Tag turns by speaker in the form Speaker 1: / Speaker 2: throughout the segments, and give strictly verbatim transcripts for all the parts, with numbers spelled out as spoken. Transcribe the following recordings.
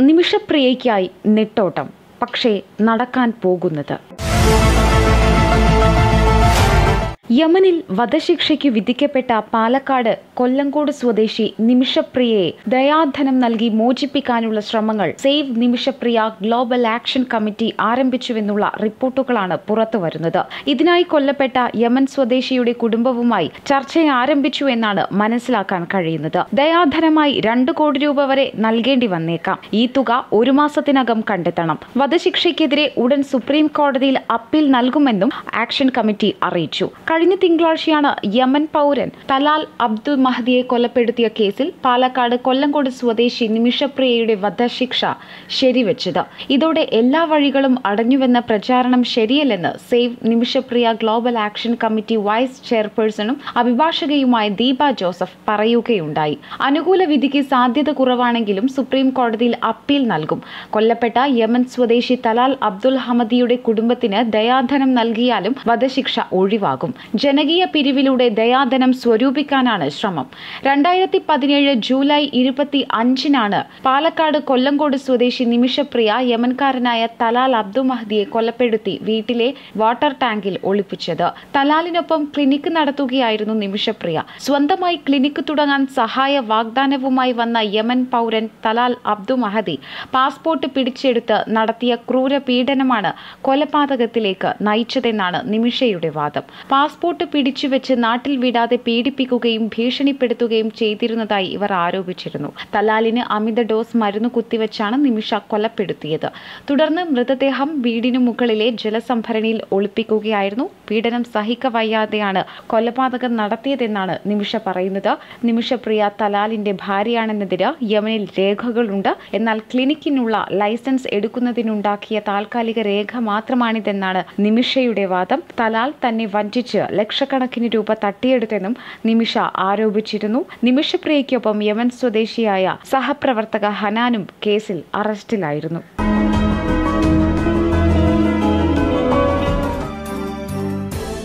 Speaker 1: നിമിഷപ്രിയയ്ക്കായി നെട്ടോട്ടം, പക്ഷേ നടക്കാൻ പോകുന്നത്. യമനിൽ വധശിക്ഷയ്ക്ക് വിധിക്കപ്പെട്ട പാലക്കാട് കൊല്ലങ്കോട് സ്വദേശി നിമിഷപ്രിയയെ ദയാധനം നൽകി മോചിപ്പിക്കാനുള്ള ശ്രമങ്ങൾ save Nimisha Priya global action committee ആരംഭിച്ചുവെന്നുള്ള റിപ്പോർട്ടുകളാണ് പുറത്തുവരുന്നത്. ഇതിനായി കൊല്ലപ്പെട്ട യമൻ സ്വദേശിയുടെ കുടുംബവുമായി ചർച്ച ആരംഭിച്ചു എന്നാണ് മനസ്സിലാക്കാൻ കഴിയുന്നത്. ദയാധനമായി രണ്ടു കോടി രൂപ വരെ നൽകേണ്ടി വന്നേക്കാം. ഈ തുക ഒരു മാസത്തിനകം കണ്ടെത്തണം. വധശിക്ഷയ്ക്കെതിരെ ഉടൻ സുപ്രീം കോടതിയിൽ അപ്പീൽ നൽകുമെന്നും ആക്ഷൻ കമ്മിറ്റി അറിയിച്ചു. കഴിഞ്ഞ തിങ്കളാഴ്ചയാണ് യമൻ പൗരൻ തലാൽ അബ്ദുൽ മഹദിയെ കൊലപ്പെടുത്തിയ കേസിൽ പാലക്കാട് കൊല്ലങ്കോട് സ്വദേശി നിമിഷപ്രിയയുടെ വധശിക്ഷ ശരിവെച്ചത്. ഇതോടെ എല്ലാ വഴികളും അടഞ്ഞുവെന്ന പ്രചാരണം ശരിയല്ലെന്ന് save Nimisha Priya global action committee vice ചെയർപേഴ്സണും അഭിഭാഷകയുമായ ദീപ ജോസഫ് പറയുകയുണ്ടായി. അനുകൂല വിധിക്ക് സാധ്യത കുറവാണെങ്കിലും സുപ്രീം കോടതിയിൽ അപ്പീൽ നൽകും. കൊല്ലപ്പെട്ട യമൻ സ്വദേശി തലാൽ അബ്ദുൽ ഹമദിയുടെ കുടുംബത്തിന് ദയാധനം നൽകിയാലും വധശിക്ഷ ഒഴിവാകും. ജനകീയ പിരിവിലൂടെ ദയാധനം സ്വരൂപിക്കാനാണ് ശ്രമം. രണ്ടായിരത്തി പതിനേഴ് ജൂലൈ ഇരുപത്തി അഞ്ചിനാണ് പാലക്കാട് കൊല്ലങ്കോട് സ്വദേശി നിമിഷപ്രിയ യമൻകാരനായ തലാൽ അബ്ദു മഹദിയെ കൊലപ്പെടുത്തി വീട്ടിലെ വാട്ടർ ടാങ്കിൽ ഒളിപ്പിച്ചത്. തലാലിനൊപ്പം ക്ലിനിക്ക് നടത്തുകയായിരുന്നു നിമിഷപ്രിയ. സ്വന്തമായി ക്ലിനിക്ക് തുടങ്ങാൻ സഹായ വാഗ്ദാനവുമായി വന്ന യമൻ പൗരൻ തലാൽ അബ്ദു മഹദി പാസ്പോർട്ട് പിടിച്ചെടുത്ത് നടത്തിയ ക്രൂര പീഡനമാണ് കൊലപാതകത്തിലേക്ക് നയിച്ചതെന്നാണ് നിമിഷയുടെ വാദം. പാസ്പോർട്ട് പിടിച്ചുവെച്ച് നാട്ടിൽ വിടാതെ പീഡിപ്പിക്കുകയും ഭീഷണിപ്പെടുത്തുകയും ചെയ്തിരുന്നതായി ഇവർ ആരോപിച്ചിരുന്നു. തലാലിന് അമിത ഡോസ് മരുന്ന് കുത്തിവെച്ചാണ് നിമിഷ കൊലപ്പെടുത്തിയത്. തുടർന്ന് മൃതദേഹം വീടിനു മുകളിലെ ജലസംഭരണിയിൽ ഒളിപ്പിക്കുകയായിരുന്നു. പീഡനം സഹിക്കവയ്യാതെയാണ് കൊലപാതകം നടത്തിയതെന്നാണ് നിമിഷ പറയുന്നത്. നിമിഷപ്രിയ തലാലിന്റെ ഭാര്യയാണെന്നതിന് യമനിൽ രേഖകളുണ്ട്. എന്നാൽ ക്ലിനിക്കിനുള്ള ലൈസൻസ് എടുക്കുന്നതിനുണ്ടാക്കിയ താൽക്കാലിക രേഖ മാത്രമാണിതെന്നാണ് നിമിഷയുടെ വാദം. തലാൽ തന്നെ വഞ്ചിച്ച് ലക്ഷക്കണക്കിന് രൂപ തട്ടിയെടുത്തെന്നും നിമിഷ ആരോപിച്ചിരുന്നു. നിമിഷപ്രിയയ്ക്കൊപ്പം യമൻ സ്വദേശിയായ സഹപ്രവർത്തക ഹനാനും കേസിൽ അറസ്റ്റിലായിരുന്നു.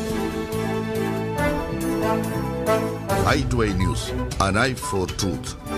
Speaker 2: i two i news, an eye for truth.